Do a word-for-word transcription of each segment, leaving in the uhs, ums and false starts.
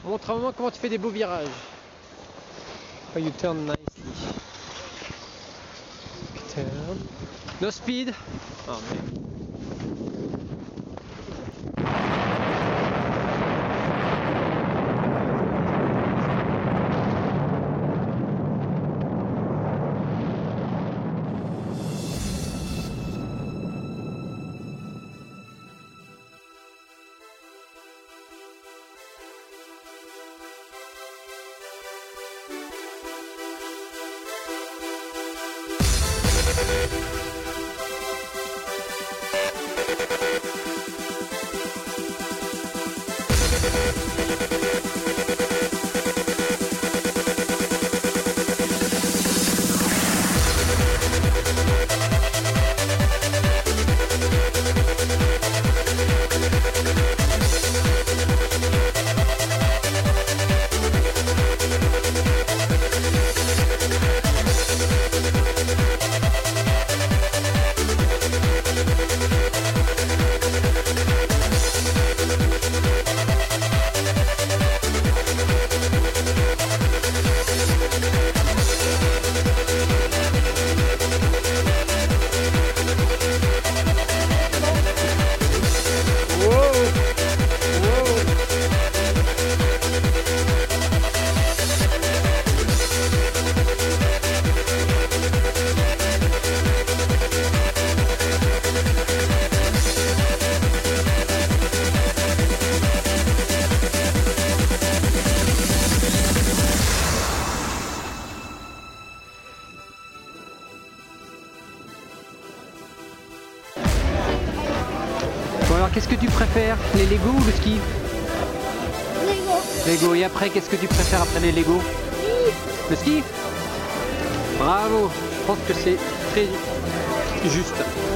montre à maman comment tu fais des beaux virages. How you turn nicely. Turn. No speed. Oh, mais... Bon alors qu'est-ce que tu préfères, les Lego ou le ski? Lego. Lego. Et après qu'est-ce que tu préfères après les Lego? Le ski. Bravo, je pense que c'est très juste.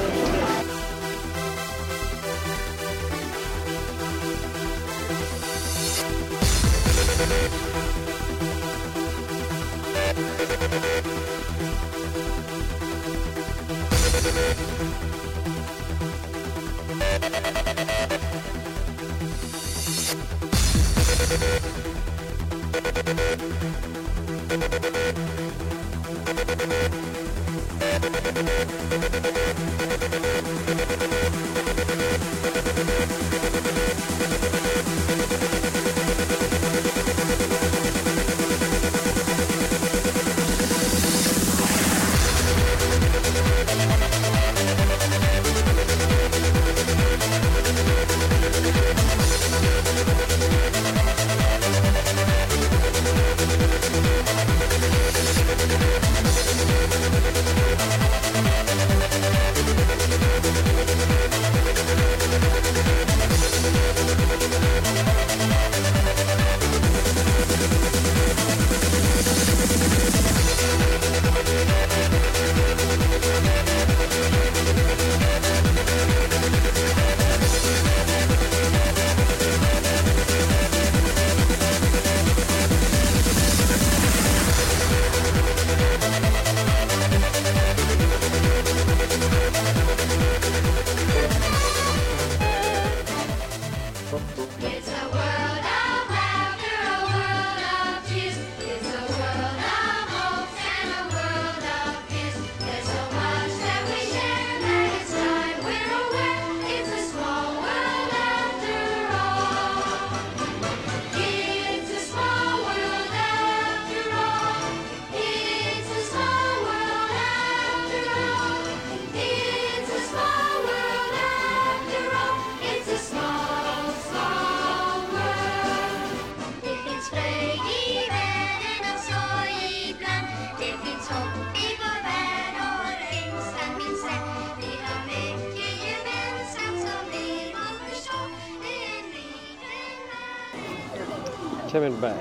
Camelback.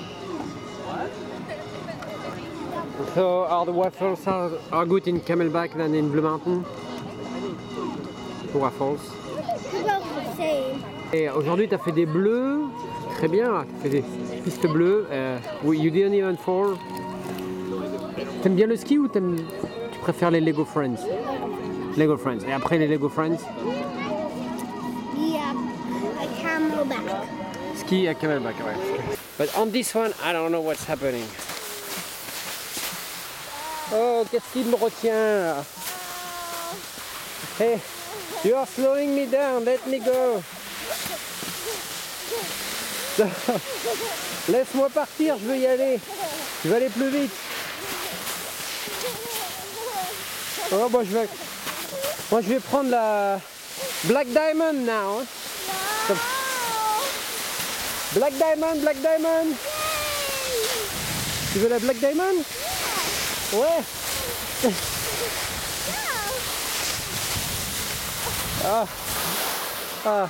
So are the waffles are, are good in Camelback than in Blue Mountain? The waffles. About the same. Et aujourd'hui tu as fait des bleus, très bien, tu as fait des pistes bleues. Uh, you didn't even fall. T'aimes bien le ski ou tu préfères les Lego Friends? Lego Friends. Et après les Lego Friends? Yeah, a Camelback. Ski à Camelback, ouais. But on this one, I don't know what's happening. Oh, qu'est-ce qui me retient là? Hey, you are slowing me down, let me go. Laisse-moi partir, je veux y aller. Je vais aller plus vite. Oh, bon, je vais... Moi, je vais prendre la Black Diamond now. Hein. Comme... Black Diamond, Black Diamond. Tu veux la Black Diamond? Ouais. Ah. Ah.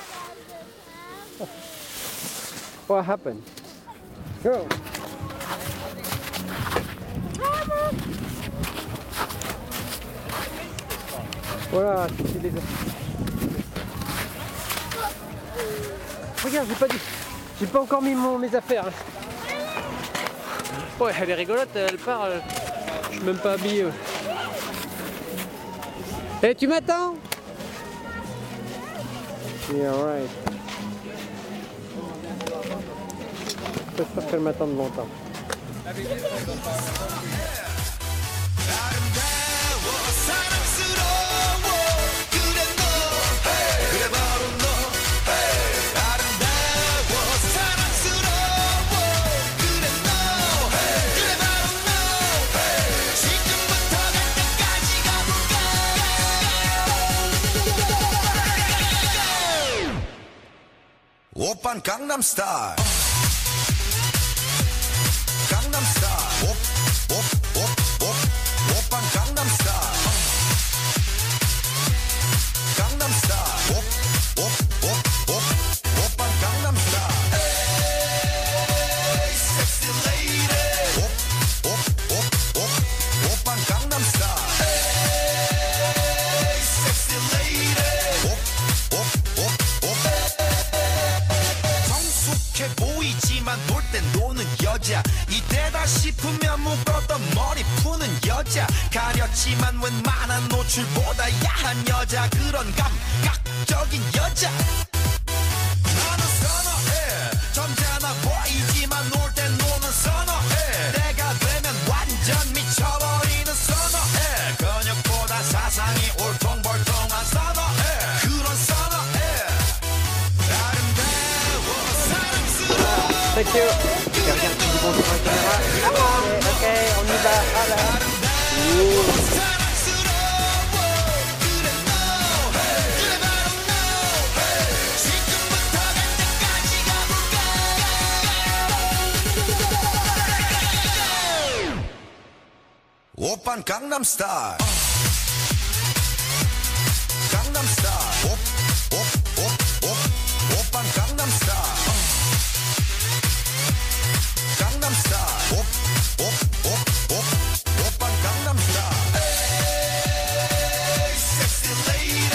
What happened? Go. Voilà, c'est les... Regarde, j'ai pas dit... J'ai pas encore mis mon, mes affaires. Ouais, elle est rigolote, elle part... Elle... Je suis même pas habillé. Eh, hey, tu m'attends? Yeah, right. J'espère qu'elle m'attend longtemps. 오빤 강남 스타일 강남 스타일 오오오오 오빤 강남 스타일 강남 스타일 오오오오 오빤 강남 스타일 에이 섹시 레이디 오오오오 오빤 강남 스타일 에이 섹시 레이디 오오오오 보이지만 놀 땐 노는 여자 이때다 싶으면 묶었던 머리 푸는 여자 가렸지만 웬만한 노출보다 야한 여자 그런 감각적인 여자 나는 선어해 점잖아 보이지만 놀 땐 노는 선어해 내가 되면 완전 미쳐버리는 선어해 근육보다 사상이 울퉁불퉁한 선어해 그런 선어해 Thank you. Okay, regarde, tu dis bonjour à la caméra. Ok, ok, on y va. Voilà. 오빤 강남 스타일 강남 스타일 오오오오 오빤 강남 스타일 강남 스타일 오오오오 오빤 강남 스타일 에이 섹시 레이디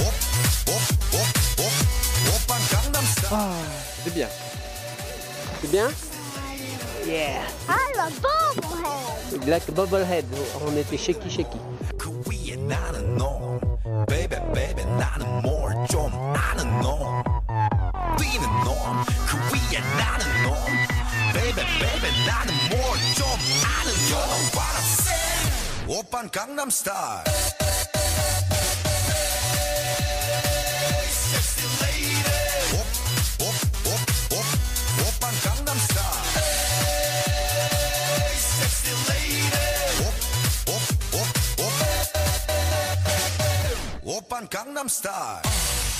오오오오 오빤 강남 스타일 Ah, c'est bien. C'est bien? Yeah. I love bobblehead. Like bobblehead. On était shaky shaky. 그 위에 나는 너 baby baby 나는 뭘 좀 아는 너 뛰는 놈 그 위에 나는 너 baby baby 나는 뭘 좀 아는 너 You know what I'm saying 오빤 강남 스타일 sexy lady 오오오오 오빤 강남 스타일 sexy lady 오오오오 오빤 강남 스타일